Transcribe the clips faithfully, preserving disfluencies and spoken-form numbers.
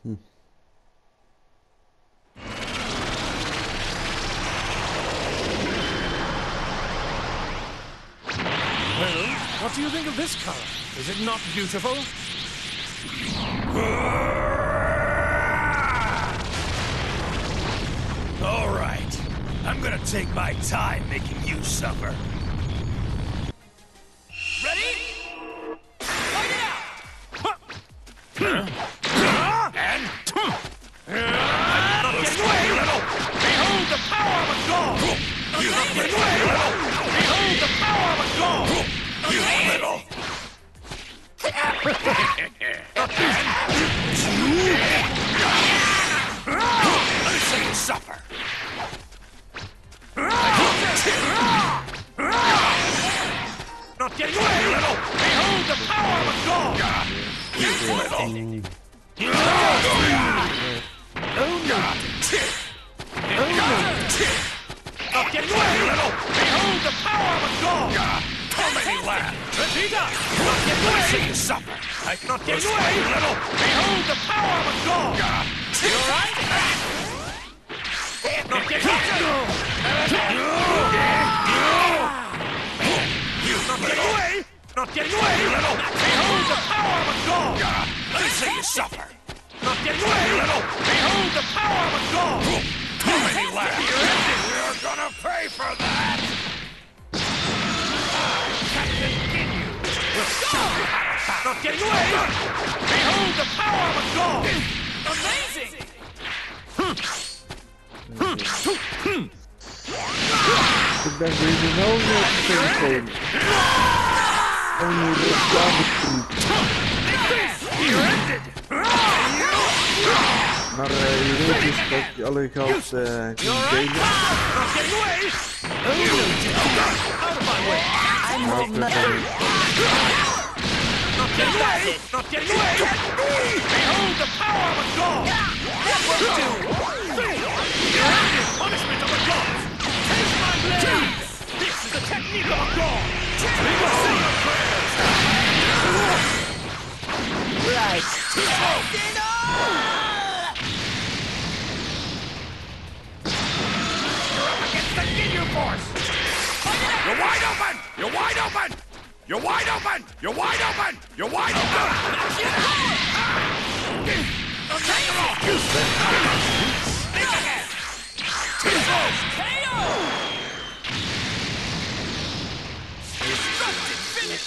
Hmm. Well, what do you think of this color? Is it not beautiful? All right. I'm gonna take my time making you suffer. Ready? Fight it out! And... Not get away, little! Behold the power of a god! You little! Behold the power of a god! You little! Let me see you suffer! Not getting away, little! Behold the power of a god! You little! Oh no! Oh no! Not getting away, little! Behold the power of a god! How many laugh? Vegeta! Not getting away! See you suffer! Not getting away, little! Behold the power of a god! You alright? Not getting away! Not getting away! Not getting away, little! Behold the power of a god! Let me see you suffer! Not getting away, little! Behold the power of a god! How many laugh? You're gonna pay for that! Captain Ginyu! Not getting away! Behold the power of a god! Amazing! Ik ben deze wel net op de telefoon. En nu de reclamegroep. Maar uh, je weet dus dat je alleen geld uh, kunt delen. Maar ook dat Not getting away! Not getting away! Behold the power of a god! That will do! Punishment of a god! Take my blade! This is the technique of a god! We will say your prayers! Right! You're up against the Ginyu Force! You're wide open! You're wide open! You're wide open! You're wide open! You're wide open! Take her off! Think ahead! K O! Destructive finish!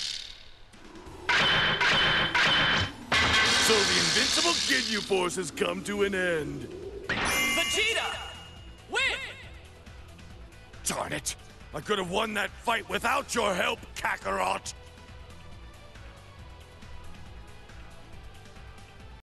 So the invincible Ginyu Force has come to an end. Vegeta! Win! Darn it! I could have won that fight without your help, Kakarot!